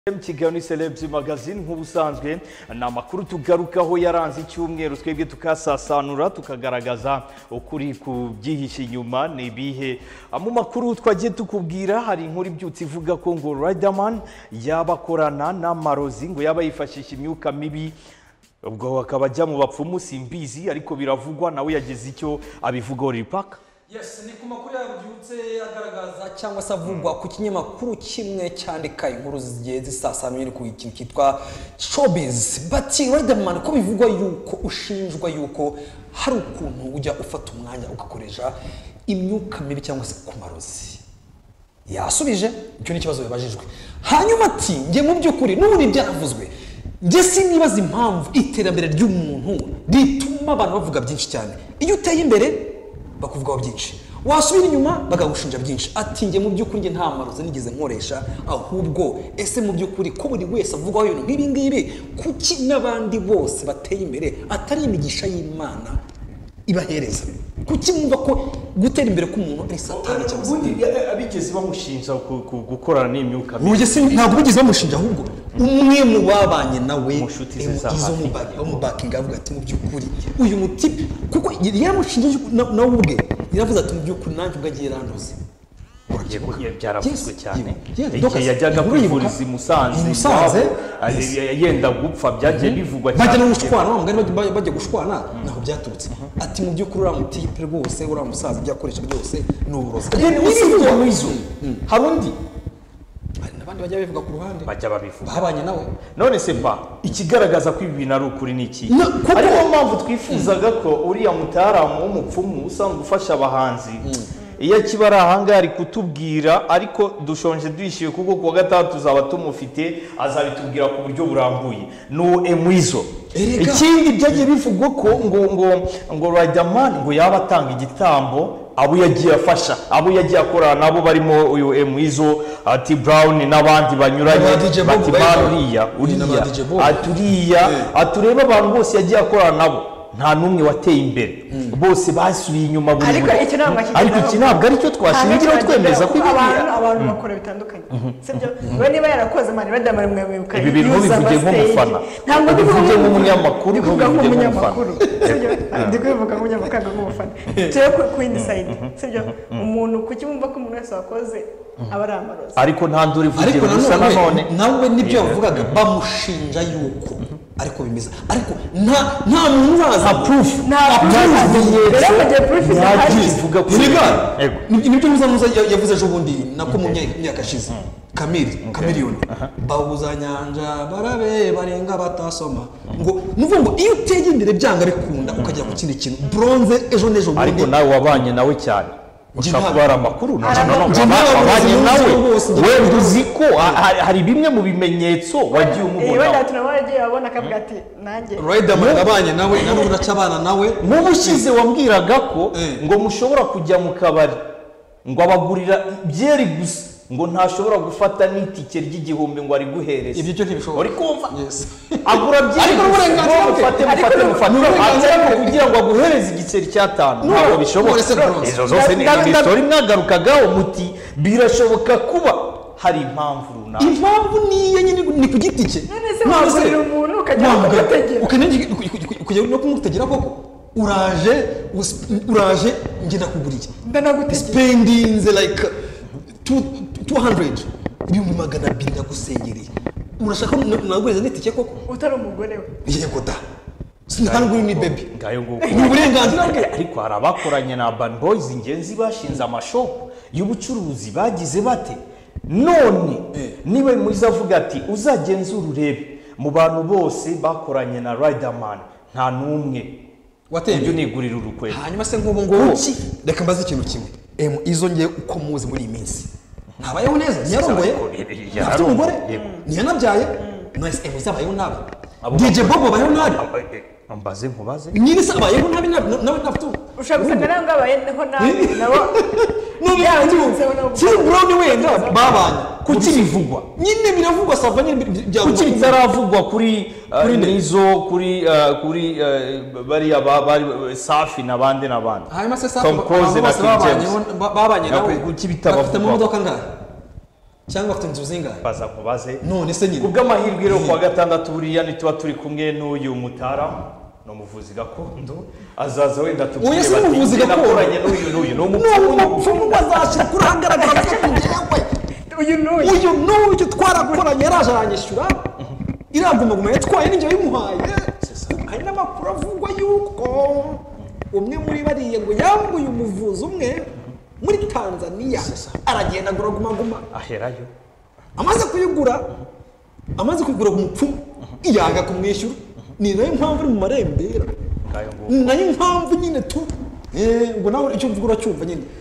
Kigali Celebs Magazine nk'ubusanzwe na makuru tugarukaho yaranze icyumweru twebwe tukasasanura tukagaragaza ukuri ku byihishe inyuma nibihe mu makuru twagiye tukubwira hari inkuru ibyutse ivuga ko ngo Riderman yabakorana n'amarozi ngo yaba yifashisha imyuka mibi ubwo akaba ajya mu bapfumu simbizi ariko biravugwa nawe yageze icyo abivugaho Ripaka. Yes, ni ku makuru yabyutse agaragaza cyangwa se avugwa ku kinyamakuru kimwe cyandika inkuru zigiye zisasamye ku ikintu kitwa Showbiz. But Riderman ko bivugwa yuko ushinjwa yuko hari ukuntu ujya ufata umwanya ugakoresha imyuka mibi cyangwa se ku marozi. Yasubije icyo ni kibazo yabajijwe. Hanyuma ati nge mu by'ukuri n'ubundi byaravuzwe. Nge sinibaza impamvu iterambere ry'umuntu rituma abantu bavuga byinshi cyane. Iyo uteye imbere bakuvugaho byinshi wasubira inyuma bagagushinja byinshi ati nge mu by'ukuri nge nta marozi nigeze nkoresha ahubwo ese mu by'ukuri ko buri wese avugaho ibintu nk'ibi ngibi kuki n'abandi bose bateye imbere atari imigisha y'Imana ibahereza kuki mwumva ko gutera imbere k'umuntu ari satani cyangwa se abigeze bamushinja gukorana n'imyuka mibi ntabwo bigeze bamushinja ahubwo umwe mu babanye nawe izo mu bakinga avuga ati mu by'ukuri uyu mutipe kuko yamushinje nawe ubwe yaravuze ati mu by'ukuri nanjye ubwagiye randoze byaravuzwe cyane igihe yajyaga kwivuriza i Musanze yenda gupfa byagiye bivugwa cyane bajya no gushwana bamugari bajya gushwana naho byaturutse ati mu by'ukuri uriya mutipe rwose uriya musaza byakoresha byose ni uburozi hari undi nabandi bajya bivuga ku ruhande bajya babivuga babanye nawe none se mba ikigaragaza ko ibi bintu ari ukuri niki ariyo mpamvu twifuzaga ko uriya mutaramu w'umupfumu usanzwe ufasha abahanzi iyo kibari ahanga ari kutubwira ariko dushonje dwishyuye kuko kuwa gatatu tuzaba tumufite azabitubwira ku buryo burambuye no Emwizo ikindi byagiye bivugwa ko ngo Riderman ngo yaba atanga igitambo abo yagiye afasha abo yagiye akorana nabo barimo uyu Emwizo ati Brown n'abandi banyuranye bati uriya atureba abantu bose yagiye akorana nabo nta numwe wateye imbere bose basubiye inyuma buri ariko iki ntabwo ari cyo twashingira twemeza ko abantu bakora bitandukanye sibyo we niba yarakoze mani Riderman mwibuka ibi bintu bivuge nk'umufana ntabwo bivuge nk'umunyamakuru bivuge nk'umunyamakuru sibyo ndi kubivuga nk'umunyamakuru nk'umufana cyo ku indi side sibyo umuntu kukimumva ko umuntu wese wakoze aba ari amarozi ariko nta nduri vugira gusa nanone nawe nibyo yavugaga bamushinja yuko ariko bimeza ariko nta muntu uraza proof bivuga kuri nibyo muzamuza yavuze ejo bundi nako mu myaka ashize Chameleone babuza nyanja barabe barenga batasoma ngo nuvuga ngo iyo uteye imbere byanga bikunda ukajya ku kindi kintu bronze ejo nejo bundi ariko nawe wabanye nawe cyane ushaka amakuru wabanye nawe wenda uzi ko hari bimwe mu bimenyetso wagiye umubona wenda tunabagiye abona akavuga ati nanjye Riderman abanye nawe nari uracabana nawe mu bushize wambwiraga ko ngo mushobora kujya mu kabari ngo abagurira byeri gusa ngo ntashobora gufata n'itike ry'igihumbi ngo ari guhereza ibyo cyo ntibishobora uri kumva agura byeri ariko kugira ngo aguhereze igiceri cy'atanu ntabwo bishoboka izo zose ni story mwagarukagaho muti birashoboka kuba hari impamvu runaka impamvu niyo nyine ni ku giti cye ntabwo umuntu ukajya no kumutegera koko uraje ngenda kuguriye spending like 200 ibihumbi 200 ndagusengereye urashaka nagureza n'itike koko utari umugore we yego da sinanguri ni baby ngayo nguko ni uburenganzira bwe ariko hari abakoranye na Urban Boys ingenzi bashinze amashop y'ubucuruzi bagize bate none niwe mwiza avuga ati uzagenzura urebe mu bantu bose bakoranye na Riderman nta numwe watembye nigurira urukweto hanyuma se nk'ubu ngo reka mbaze ikintu kimwe izo ngiye uko muzi muri iyi minsi ntabayeho neza ntiyarongoye afite umugore ntiyanabyaye nice Emwizo abayeho nabi DJ Bobo abayeho nabi ambaze nkubaze nyine se abayeho nabi nawe ntafite ushaka gusanga nawe ngabayeho nabi nabo Tim Brown wenda babanye kuki bivugwa nyine biravugwa sava nyine kuki bitaravugwa kuri Nizo kuri bari Safi n'abandi hanyuma se Safi babanye nawe kuki bitabavugwa mu modoka ngahe cyangwa afite inzu zingahe baza kubaze none se nyine kubw'amahirwe rero kuwa gatandatu buriya nituba turi kumwe n'uyu mutara no muvuzi gakondo azaza wenda tubwire bati umuvuzi gakondo nakoranye n'uyu no umupfumu bazashira kuri ahagaragara uyu twarakoranye yaraje aranyishyura iraguma yatwaye n'injye bimuhaye hari n'amakuru avugwa yuko umwe muri bariye ngo yambuye umuvuzi umwe muri Tanzania aragenda agura aherayo amaze kuyigura ku mupfumu yanga kumwishyura ni nayo mpamvu uri mu marembera nayo mpamvu nyine tu ngo nawe icyo mvuga uracyumva nyine